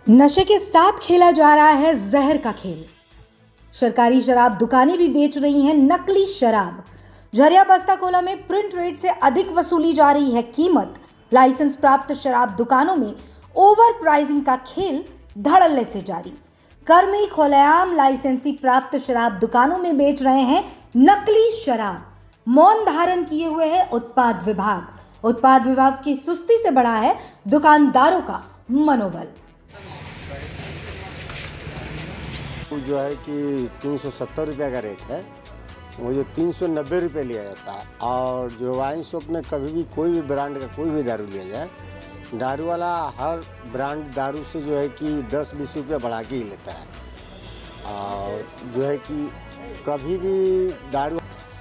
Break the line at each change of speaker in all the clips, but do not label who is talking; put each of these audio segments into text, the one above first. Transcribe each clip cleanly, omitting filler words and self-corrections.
नशे के साथ खेला जा रहा है जहर का खेल। सरकारी शराब दुकानें भी बेच रही हैं नकली शराब। झरिया बस्ताकोला में प्रिंट रेट से अधिक वसूली जा रही है कीमत। लाइसेंस प्राप्त शराब दुकानों में ओवर प्राइसिंग का खेल धड़ल्ले से जारी। कर्मी खुलेआम लाइसेंसी प्राप्त शराब दुकानों में बेच रहे हैं नकली शराब। मौन धारण किए हुए है उत्पाद विभाग। उत्पाद विभाग की सुस्ती से बढ़ा है दुकानदारों का मनोबल।
जो है कि 370 रुपये का रेट है, वो जो 390 रुपये लिया जाता है। और जो वाइन शॉप में कभी भी कोई भी ब्रांड का कोई भी दारू लिया जाए, दारू वाला हर ब्रांड दारू से जो है कि 10-20 रुपये बढ़ा के ही लेता है। और जो है कि कभी भी दारू।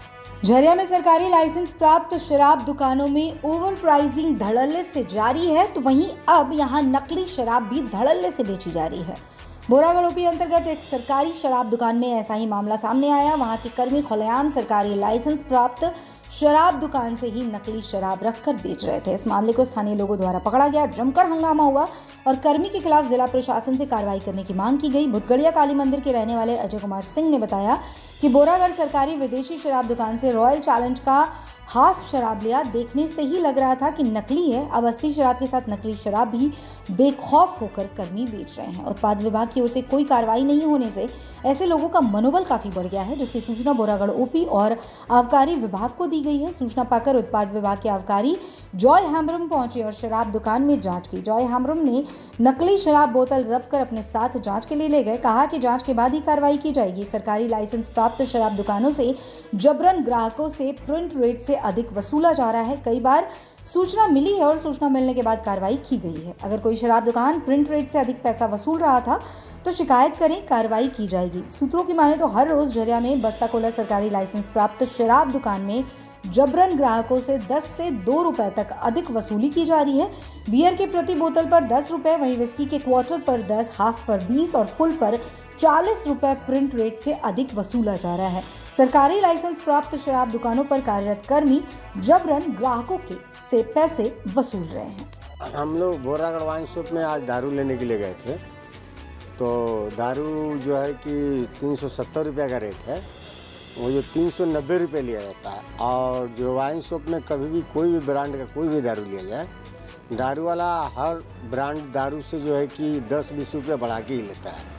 झरिया में सरकारी लाइसेंस प्राप्त शराब दुकानों में ओवर प्राइसिंग धड़ल्ले से जारी है, तो वहीं अब यहां नकली शराब भी धड़ल्ले से बेची जा रही है। बोरागढ़ ओपी अंतर्गत एक सरकारी शराब दुकान में ऐसा ही मामला सामने आया। वहां के कर्मी खुलेआम सरकारी लाइसेंस प्राप्त शराब दुकान से ही नकली शराब रखकर बेच रहे थे। इस मामले को स्थानीय लोगों द्वारा पकड़ा गया। जमकर हंगामा हुआ और कर्मी के खिलाफ जिला प्रशासन से कार्रवाई करने की मांग की गई। भूतगढ़िया काली मंदिर के रहने वाले अजय कुमार सिंह ने बताया कि बोरागढ़ सरकारी विदेशी शराब दुकान से रॉयल चैलेंज का हाफ शराब लिया। देखने से ही लग रहा था कि नकली है। अब असली शराब के साथ नकली शराब भी बेखौफ होकर कर्मी बेच रहे हैं। उत्पाद विभाग की ओर से कोई कार्रवाई नहीं होने से ऐसे लोगों का मनोबल काफी बढ़ गया है, जिसकी सूचना बोरागढ़ ओपी और आबकारी विभाग को दी गई है। सूचना पाकर उत्पाद विभाग के आबकारी जॉय हेम्ब्रम पहुंचे और शराब दुकान में जांच की। जॉय हेम्ब्रम ने नकली शराब बोतल जब्त कर अपने साथ जांच के लिए ले गए। कहा कि जांच के बाद ही कार्रवाई की जाएगी। सरकारी लाइसेंस प्राप्त शराब दुकानों से जबरन ग्राहकों से प्रिंट रेट से अधिक वसूला जा रहा है। कई बार सूचना मिली है और सूचना मिलने के बाद कार्रवाई की गई है। अगर कोई शराब दुकान प्रिंट रेट से अधिक पैसा वसूल रहा था तो शिकायत करें, कार्रवाई की जाएगी। सूत्रों की माने तो हर रोज झरिया में बस्ताकोला सरकारी लाइसेंस प्राप्त शराब दुकान में जबरन ग्राहकों से 10 से 2 रुपए तक अधिक वसूली की जा रही है। बियर के प्रति बोतल पर 10 रुपए, वहीं विस्की के क्वार्टर पर 10, हाफ पर 20 और फुल पर 40 रुपए प्रिंट रेट से अधिक वसूला जा रहा है। सरकारी लाइसेंस प्राप्त शराब दुकानों पर कार्यरत कर्मी जबरन ग्राहकों के से पैसे वसूल रहे हैं।
हम लोग बोरागढ़ वाइन शॉप में आज दारू लेने के लिए गए थे, तो दारू जो है कि 370 रुपये का रेट है, वो जो 390 रुपये लिया जाता है। और जो वाइन शॉप में कभी भी कोई भी ब्रांड का कोई भी दारू लिया जाए, दारू वाला हर ब्रांड दारू से जो है कि 10-20 रुपये बढ़ा के ही लेता है।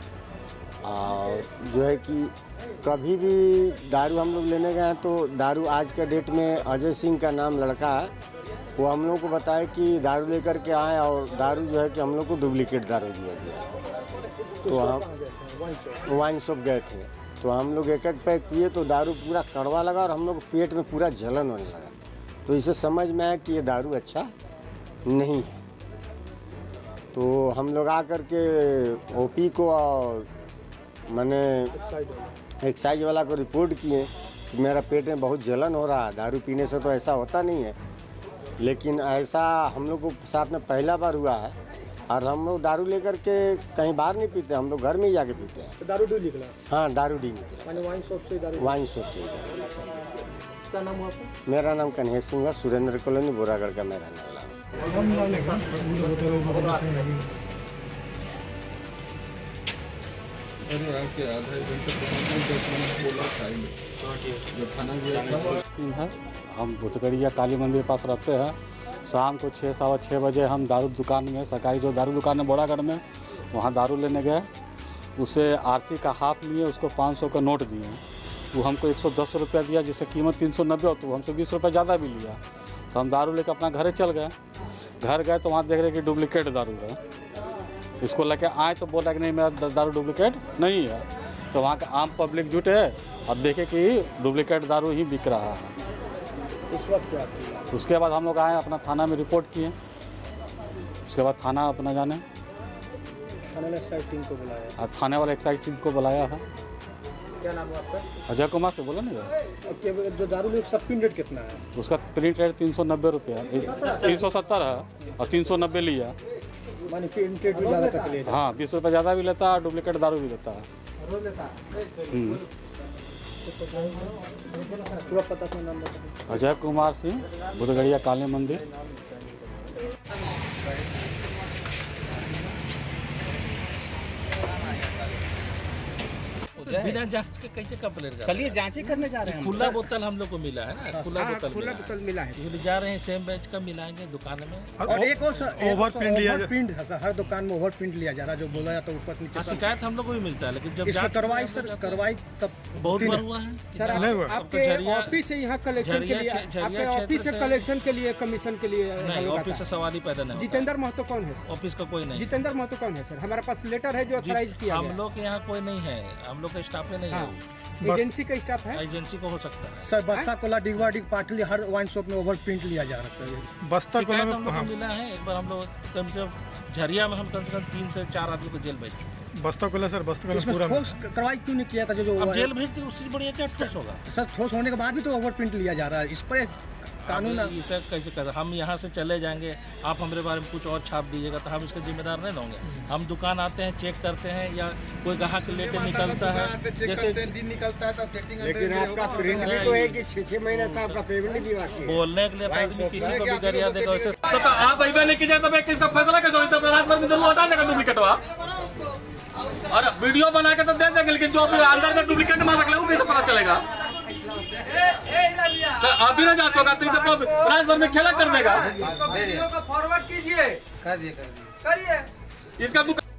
और जो है कि कभी भी दारू हम लोग लेने गए हैं तो दारू आज के डेट में अजय सिंह का नाम लड़का है, वो हम लोग को बताया कि दारू लेकर के आए और दारू जो है कि हम लोग को डुप्लीकेट दारू दिया गया। तो हम वाइन शॉप गए थे, तो हम लोग एक पैक पिए तो दारू पूरा कड़वा लगा और हम लोग पेट में पूरा जलन होने लगा। तो इसे समझ में आया कि ये दारू अच्छा नहीं है। तो हम लोग आकर के ओपी को और मैंने एक्साइज वाला को रिपोर्ट किए कि मेरा पेट में बहुत जलन हो रहा है। दारू पीने से तो ऐसा होता नहीं है, लेकिन ऐसा हम लोग को साथ में पहला बार हुआ है। और हम लोग दारू लेकर के कहीं बाहर नहीं पीते, हम लोग घर में ही जाके पीते हैं।
तो दारू डी निकला?
हाँ, दारू डी निकला।
वाइन शॉप से दारू?
वाइन शॉप से।
क्या नाम हुआ आपका?
मेरा नाम कन्हैया सिंह है, सुरेंद्र कॉलोनी बोरागढ़ का मैं रहने वाला हूँ।
हम भूतगढ़िया काली मंदिर के पास रहते हैं। शाम को 6-6:15 बजे हम दारू दुकान में, सरकारी जो दारू दुकान है बोरागढ़ में, वहाँ दारू लेने गए। उसे आरसी का हाफ लिए, उसको 500 का नोट दिए। वो हमको 110 रुपया दिया, जिससे कीमत 390 हो, तो हमसे 20 रुपये ज़्यादा भी लिया। तो हम दारू लेकर अपना घर चल गए। घर गए तो वहाँ देख रहे कि डुप्लीकेट दारू है। इसको लेके आए तो बोला कि नहीं, मेरा दारू डुप्लीकेट नहीं है। तो वहाँ का आम पब्लिक जुटे और देखे कि डुप्लीकेट दारू ही बिक रहा है।
उस वक्त क्या किया?
उसके बाद हम लोग आए, अपना थाना में रिपोर्ट किए। उसके बाद थाना अपना जाने,
थाने ने एक्साइज टीम को बुलाया।
थाने वाले एक्साइज टीम को बुलाया है।
क्या नाम है आपका?
अजय कुमार से बोला नहीं।
जो दारू में उसका प्रिंट रेट कितना है?
उसका प्रिंट रेट 390 रुपया, 370 है और 390 लिया।
मानी प्रिंट रेट भी ज़्यादा तक लेता?
हाँ, 20 रुपये ज़्यादा भी लेता है, डुप्लीकेट दारू भी लेता है।
पूरा पता अपना नाम बताइए।
अजय कुमार सिंह, भूतगढ़िया काली मंदिर।
हैं?
बिना जांच के कैसे कंप्लेन कर?
चलिए जांचें करने जा रहे हैं।
खुला बोतल हम लोग को मिला है ना, खुला बोतल
मिला है।
इसलिए जा रहे हैं, सेम बैच का मिलाएंगे दुकान में।
और एक ओवर प्रिंट लिया हर दुकान में ओवर प्रिंट लिया जा रहा है, जो बोला जाता है ऊपर नीचे।
शिकायत हम लोग को भी मिलता है, लेकिन जब
कार्रवाई तब
बहुत बार हुआ है
सर। आपके ऑफिस से यहाँ कलेक्शन के लिए, आपके ऑफिस से कलेक्शन के लिए, कमीशन के लिए
नहीं, ऑफिस से सवाल ही पैदा नहीं।
जितेंद्र महतो कौन है?
ऑफिस का कोई नहीं।
जितेंद्र महतो कौन है सर? हमारे पास लेटर है जो ऑथराइज किया
हम लोग के यहाँ कोई नहीं है, हम लोग का स्टाफ नहीं है।
एजेंसी का स्टाफ है,
एजेंसी को हो सकता है
सर। बस्ता कोला डिगवा डिग पाटली हर वाइन शॉप में ओवर प्रिंट लिया जा रहा है।
बस्ता कोला में हम लोग को मिला है। एक बार हम लोग कम से कम झरिया में हम कम से कम 3 से 4 आदमी को जेल भेज चुके।
बस्ता कोला सर, बस्ता कोला पूरा
ठोस कार्रवाई क्यों नहीं किया था? जो
अब जेल भेजते उससे बढ़िया क्या ठोस होगा
सर? ठोस होने के बाद भी तो ओवर प्रिंट लिया जा रहा है। इस पर कानून
इसे कैसे कर? हम यहाँ से चले जाएंगे, आप हमारे बारे में कुछ और छाप दीजिएगा तो हम इसके जिम्मेदार नहीं होंगे। हम दुकान आते हैं, चेक करते हैं, या कोई ग्राहक लेके निकलता है, जैसे
दिन निकलता है तो सेटिंग। लेकिन आपका प्रिंट भी तो है कि 6-6 महीने से आपका पेमेंट भी बाकी है।
बोलने के लिए आदमी किसी को भी गरिया देगा वैसे।
तो आप अभी नहीं किया तो मैं किसका फैसला कर दो? तो रात भर में जरूर हटा देगा डुप्लीकेटवा, और वीडियो बना के तो दे देंगे, लेकिन जो अंदर में डुप्लीकेट मार रख ले वो कैसे पता चलेगा? तो अभी ना जांच होगा तो रात भर में खेला कर देगा।
फॉरवर्ड कीजिए, करिए इसका